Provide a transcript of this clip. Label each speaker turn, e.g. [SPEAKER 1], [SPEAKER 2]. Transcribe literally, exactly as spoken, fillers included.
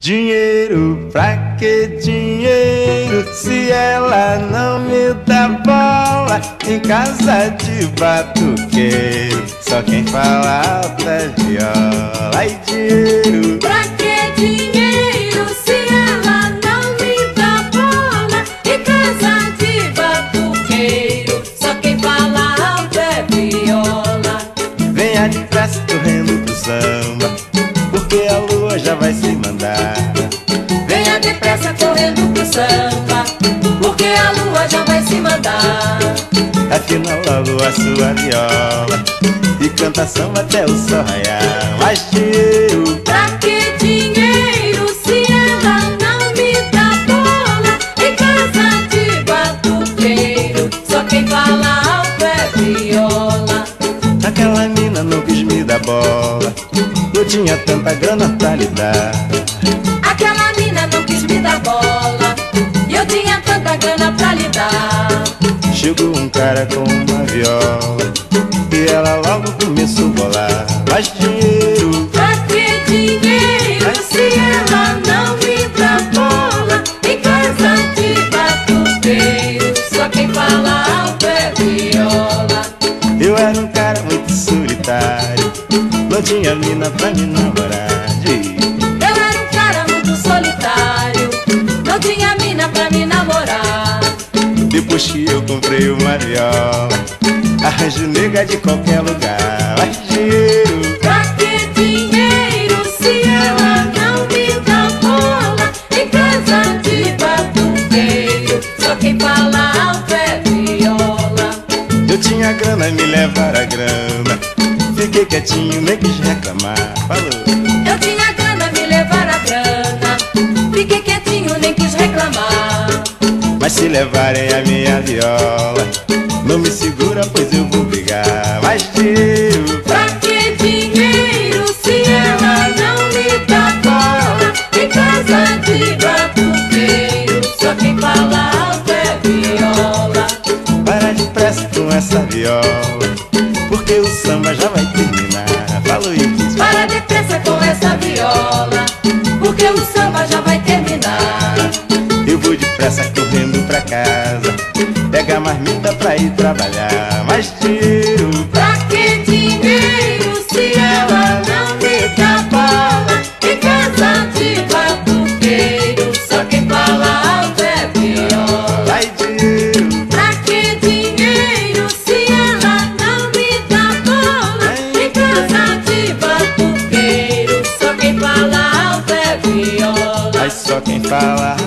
[SPEAKER 1] Dinheiro, pra que dinheiro se ela não me dá bola? Em casa de batuqueiro, só quem fala alto é viola. Ai, dinheiro,
[SPEAKER 2] pra que dinheiro se ela não me dá bola? Em casa de batuqueiro, só quem fala alto é viola.
[SPEAKER 1] venha depressa correndo pro samba, porque a lua já vai se mandar.
[SPEAKER 2] Venha depressa correndo pro samba, porque a lua já vai se mandar.
[SPEAKER 1] Afina logo a sua viola e canta samba até o sol raiar. Mas dinheiro,
[SPEAKER 2] pra que dinheiro se ela não me dá bola? Em casa de batuqueiro, só quem fala alto é viola.
[SPEAKER 1] aquela mina não quis me dar bola, eu tinha tanta grana pra lhe dar.
[SPEAKER 2] Aquela mina não quis me dar bola, e eu tinha tanta grana pra lhe dar.
[SPEAKER 1] Chegou um cara com uma viola e ela logo começou a bolar. Mas dinheiro,
[SPEAKER 2] Pra que dinheiro se ela não me dá bola? Em casa de batuqueiro, só quem fala alto é viola.
[SPEAKER 1] eu era um cara muito solitário, não tinha mina pra me namorar.
[SPEAKER 2] Eu era um cara muito solitário, não tinha mina pra me namorar.
[SPEAKER 1] Depois que eu comprei uma viola, arranjo nega de qualquer lugar. Mas dinheiro,
[SPEAKER 2] Pra que dinheiro se ela não me dá bola? Em casa de batuqueiro, só quem fala alto é viola.
[SPEAKER 1] eu tinha grana e me levaram a grana, fiquei quietinho, nem quis reclamar. Falou,
[SPEAKER 2] Eu tinha grana, me levaram a grana, fiquei quietinho, nem quis reclamar.
[SPEAKER 1] mas se levarem a minha viola, não me segura, pois eu vou brigar. Mas dinheiro,
[SPEAKER 2] Pra que dinheiro se ela não me dá bola? Em casa de batuqueiro, só quem fala alto é viola.
[SPEAKER 1] para depressa com essa viola, porque o samba já vai terminar. Falou e quis,
[SPEAKER 2] Para depressa com essa viola, porque o samba já vai terminar.
[SPEAKER 1] eu vou depressa correndo pra casa, pega a marmita pra ir trabalhar. Mas dinheiro,
[SPEAKER 2] Pra que dinheiro se ela não me dá bola? Em casa de batuqueiro, só quem fala alto é viola.
[SPEAKER 1] ai dinheiro,
[SPEAKER 2] Pra que dinheiro se ela não me dá bola? Em casa de batuqueiro, só quem fala alto é viola.
[SPEAKER 1] mas só quem fala